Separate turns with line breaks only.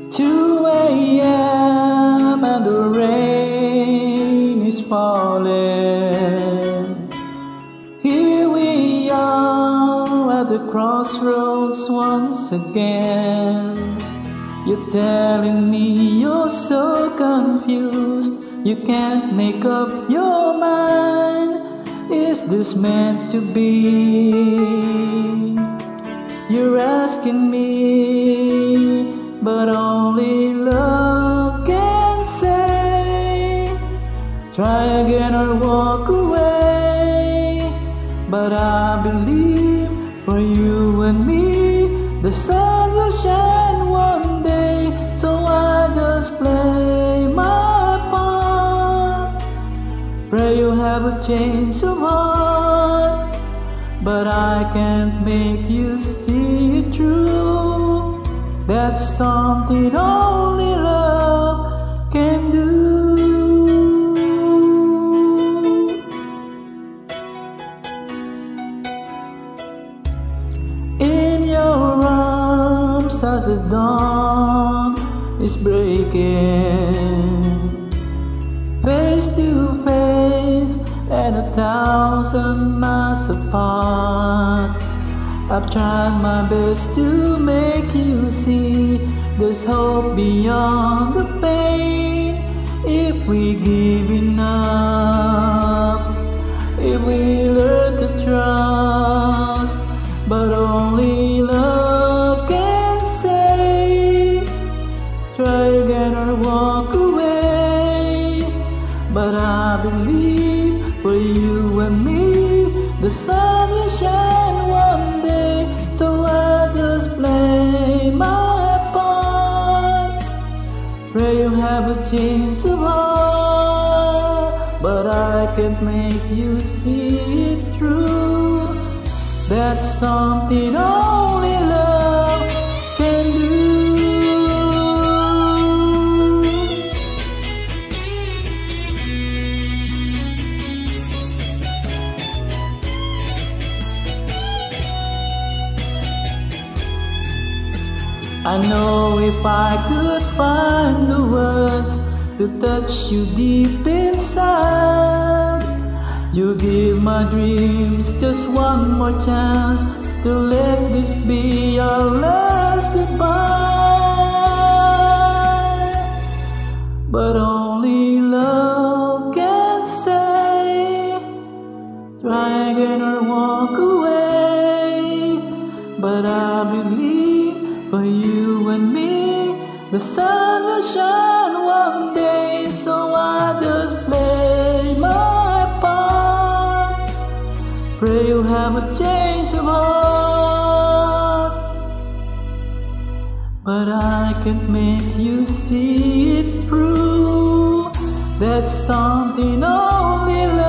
2 a.m. and the rain is falling. Here we are at the crossroads once again. You're telling me you're so confused, you can't make up your mind. Is this meant to be? You're asking me, but only love can say. Try again or walk away. But I believe for you and me, the sun will shine one day. So I just play my part. Pray you have a change of heart, but I can't make you see it through. That's something only love can do. In your arms as the dawn is breaking, face to face and 1,000 miles apart. I've tried my best to make you see there's hope beyond the pain. If we give enough, if we learn to trust, but only love can say. Try again or walk away. But I believe for you and me, the sun will shine one day. So I just play my part. Pray you have a change of heart, but I can't make you see it through. That's something only love can do. I know if I could find the words to touch you deep inside, you give my dreams just one more chance to let this be our last goodbye. But only love can say. Try again or walk away. But I believe for you and me, the sun will shine one day. So I just play my part. Pray you have a change of heart, but I can't make you see it through. That's something only